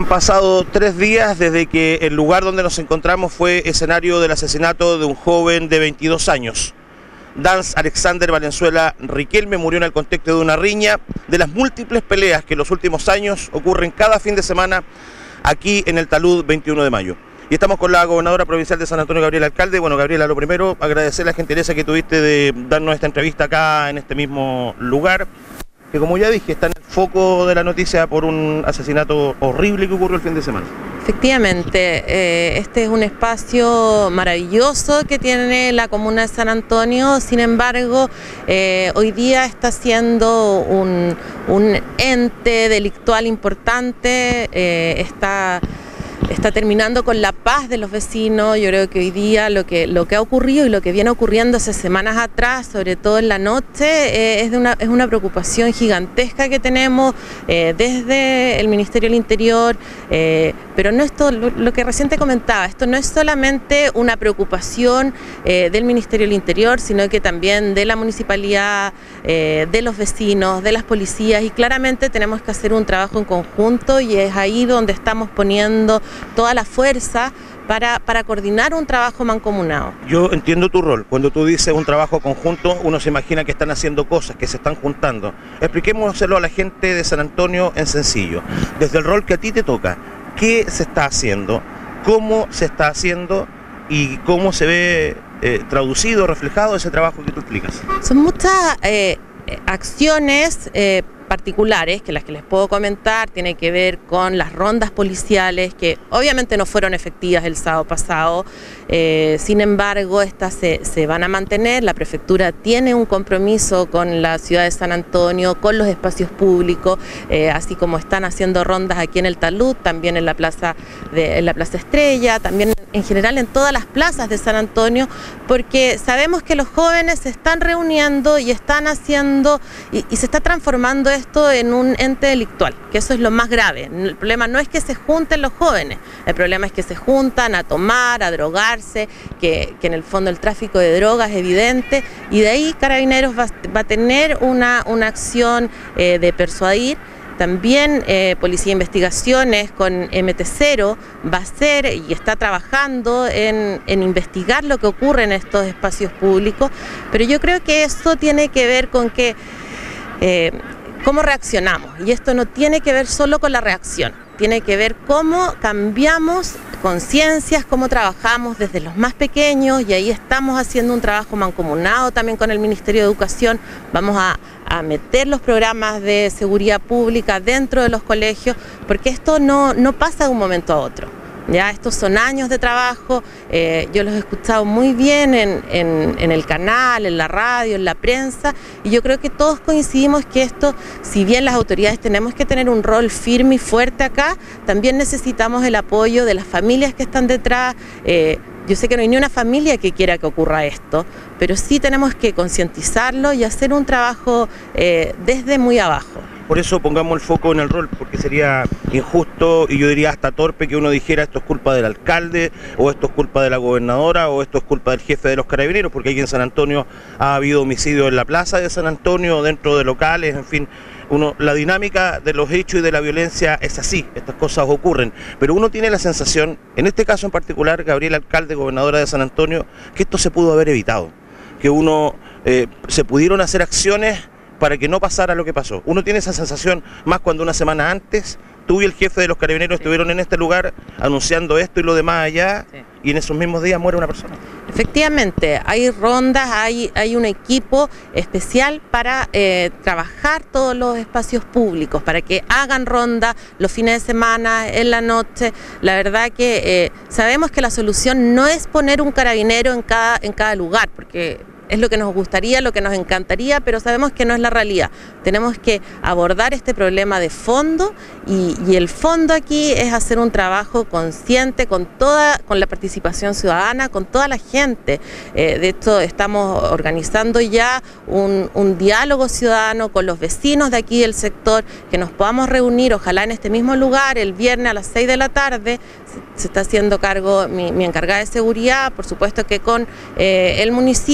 Han pasado 3 días desde que el lugar donde nos encontramos fue escenario del asesinato de un joven de 22 años. Dance Alexander Valenzuela Riquelme murió en el contexto de una riña de las múltiples peleas que en los últimos años ocurren cada fin de semana aquí en el Talud 21 de mayo. Y estamos con la gobernadora provincial de San Antonio, Gabriela Alcalde. Bueno, Gabriela, lo primero, agradecer la gentileza que tuviste de darnos esta entrevista acá en este mismo lugar, que como ya dije, está en el foco de la noticia por un asesinato horrible que ocurrió el fin de semana. Efectivamente, este es un espacio maravilloso que tiene la comuna de San Antonio. Sin embargo, hoy día está siendo un ente delictual importante, está terminando con la paz de los vecinos. Yo creo que hoy día lo que ha ocurrido y lo que viene ocurriendo hace semanas atrás, sobre todo en la noche, es una preocupación gigantesca que tenemos desde el Ministerio del Interior, pero no esto, lo que recién te comentaba, esto no es solamente una preocupación del Ministerio del Interior, sino que también de la municipalidad, de los vecinos, de las policías, y claramente tenemos que hacer un trabajo en conjunto, y es ahí donde estamos poniendo toda la fuerza para coordinar un trabajo mancomunado. Yo entiendo tu rol. Cuando tú dices un trabajo conjunto, uno se imagina que están haciendo cosas, que se están juntando. Expliquémoselo a la gente de San Antonio en sencillo. Desde el rol que a ti te toca, ¿qué se está haciendo? ¿Cómo se está haciendo? ¿Y cómo se ve traducido, reflejado ese trabajo que tú explicas? Son muchas acciones particulares, que las que les puedo comentar tiene que ver con las rondas policiales, que obviamente no fueron efectivas el sábado pasado. Sin embargo, estas se van a mantener. La prefectura tiene un compromiso con la ciudad de San Antonio, con los espacios públicos, así como están haciendo rondas aquí en el Talud, también en la Plaza Estrella, también en general en todas las plazas de San Antonio, porque sabemos que los jóvenes se están reuniendo y están haciendo, y se está transformando esto en un ente delictual, que eso es lo más grave. El problema no es que se junten los jóvenes, el problema es que se juntan a tomar, a drogarse, que en el fondo el tráfico de drogas es evidente, y de ahí Carabineros va a tener una acción de persuadir. También Policía de Investigaciones con MT0 va a hacer y está trabajando en investigar lo que ocurre en estos espacios públicos, pero yo creo que esto tiene que ver con que cómo reaccionamos, y esto no tiene que ver solo con la reacción, tiene que ver cómo cambiamos conciencias, cómo trabajamos desde los más pequeños, y ahí estamos haciendo un trabajo mancomunado también con el Ministerio de Educación. Vamos a meter los programas de seguridad pública dentro de los colegios, porque esto no pasa de un momento a otro. Ya, estos son años de trabajo, yo los he escuchado muy bien en el canal, en la radio, en la prensa, y yo creo que todos coincidimos que esto, si bien las autoridades tenemos que tener un rol firme y fuerte acá, también necesitamos el apoyo de las familias que están detrás. Yo sé que no hay ni una familia que quiera que ocurra esto, pero sí tenemos que concientizarlo y hacer un trabajo desde muy abajo. Por eso pongamos el foco en el rol, porque sería injusto y yo diría hasta torpe que uno dijera esto es culpa del alcalde, o esto es culpa de la gobernadora, o esto es culpa del jefe de los Carabineros, porque aquí en San Antonio ha habido homicidios en la plaza de San Antonio, dentro de locales, en fin. La dinámica de los hechos y de la violencia es así, estas cosas ocurren, pero uno tiene la sensación, en este caso en particular, Gabriela Alcalde, gobernadora de San Antonio, que esto se pudo haber evitado, que se pudieron hacer acciones para que no pasara lo que pasó. Uno tiene esa sensación más cuando una semana antes tú y el jefe de los Carabineros estuvieron en este lugar anunciando esto y lo demás allá, y en esos mismos días muere una persona. Efectivamente, hay rondas, hay un equipo especial para trabajar todos los espacios públicos, para que hagan ronda los fines de semana, en la noche. La verdad que sabemos que la solución no es poner un carabinero en cada lugar, porque es lo que nos gustaría, lo que nos encantaría, pero sabemos que no es la realidad. Tenemos que abordar este problema de fondo, y el fondo aquí es hacer un trabajo consciente con la participación ciudadana, con toda la gente. De hecho, estamos organizando ya un diálogo ciudadano con los vecinos de aquí del sector, que nos podamos reunir, ojalá en este mismo lugar, el viernes a las 6 de la tarde. Se está haciendo cargo mi encargada de seguridad, por supuesto que con el municipio,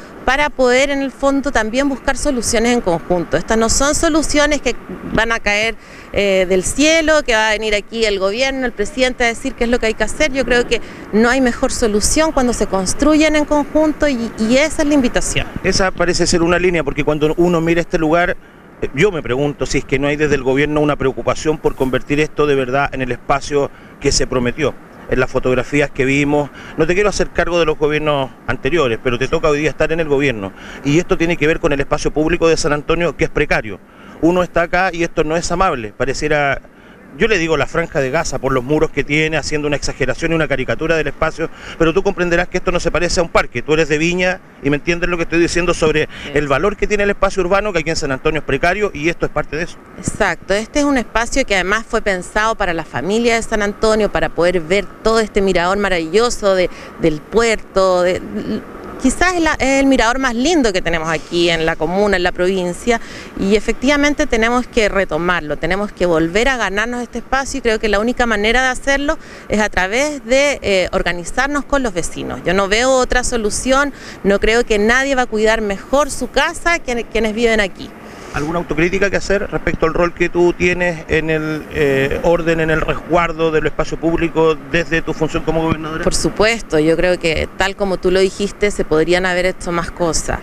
para poder en el fondo también buscar soluciones en conjunto. Estas no son soluciones que van a caer del cielo, que va a venir aquí el gobierno, el presidente a decir qué es lo que hay que hacer. Yo creo que no hay mejor solución cuando se construyen en conjunto y esa es la invitación. Esa parece ser una línea, porque cuando uno mira este lugar, yo me pregunto si es que no hay desde el gobierno una preocupación por convertir esto de verdad en el espacio que se prometió. En las fotografías que vimos, no te quiero hacer cargo de los gobiernos anteriores, pero te toca hoy día estar en el gobierno. Y esto tiene que ver con el espacio público de San Antonio, que es precario. Uno está acá y esto no es amable, pareciera, yo le digo la franja de Gaza por los muros que tiene, haciendo una exageración y una caricatura del espacio, pero tú comprenderás que esto no se parece a un parque. Tú eres de Viña y me entiendes lo que estoy diciendo sobre el valor que tiene el espacio urbano, que aquí en San Antonio es precario, y esto es parte de eso. Exacto, este es un espacio que además fue pensado para la familia de San Antonio, para poder ver todo este mirador maravilloso del puerto, quizás es el mirador más lindo que tenemos aquí en la comuna, en la provincia, y efectivamente tenemos que retomarlo, tenemos que volver a ganarnos este espacio, y creo que la única manera de hacerlo es a través de organizarnos con los vecinos. Yo no veo otra solución, no creo que nadie va a cuidar mejor su casa que quienes viven aquí. ¿Alguna autocrítica que hacer respecto al rol que tú tienes en el orden, en el resguardo del espacio público desde tu función como gobernadora? Por supuesto, yo creo que tal como tú lo dijiste, se podrían haber hecho más cosas.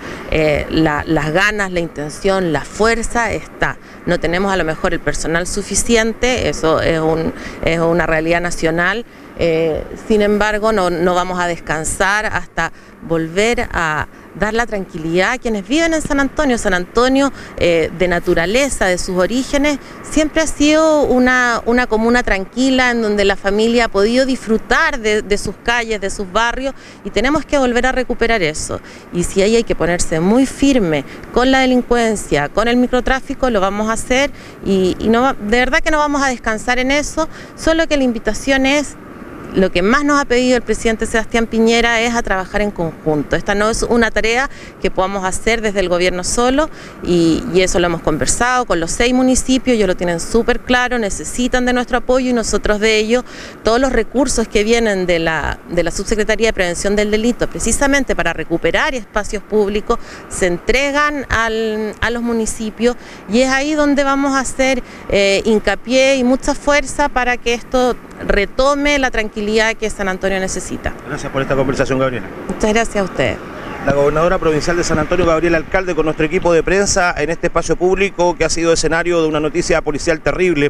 Las ganas, la intención, la fuerza está. No tenemos a lo mejor el personal suficiente, eso es una realidad nacional. Sin embargo, no vamos a descansar hasta volver a dar la tranquilidad a quienes viven en San Antonio. San Antonio, de naturaleza, de sus orígenes, siempre ha sido una comuna tranquila en donde la familia ha podido disfrutar de sus calles, de sus barrios, y tenemos que volver a recuperar eso. Y si ahí hay que ponerse muy firme con la delincuencia, con el microtráfico, lo vamos a hacer y no, de verdad que no vamos a descansar en eso, solo que la invitación es: lo que más nos ha pedido el presidente Sebastián Piñera es a trabajar en conjunto. Esta no es una tarea que podamos hacer desde el gobierno solo, y eso lo hemos conversado con los 6 municipios, ellos lo tienen súper claro, necesitan de nuestro apoyo y nosotros de ellos. Todos los recursos que vienen de la Subsecretaría de Prevención del Delito, precisamente para recuperar espacios públicos, se entregan a los municipios, y es ahí donde vamos a hacer hincapié y mucha fuerza para que esto retome la tranquilidad que San Antonio necesita. Gracias por esta conversación, Gabriela. Muchas gracias a usted. La gobernadora provincial de San Antonio, Gabriela Alcalde, con nuestro equipo de prensa en este espacio público que ha sido escenario de una noticia policial terrible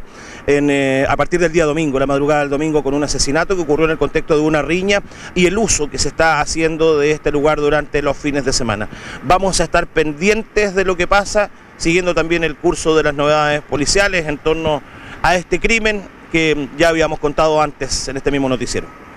a partir del día domingo, la madrugada del domingo, con un asesinato que ocurrió en el contexto de una riña y el uso que se está haciendo de este lugar durante los fines de semana. Vamos a estar pendientes de lo que pasa, siguiendo también el curso de las novedades policiales en torno a este crimen que ya habíamos contado antes en este mismo noticiero.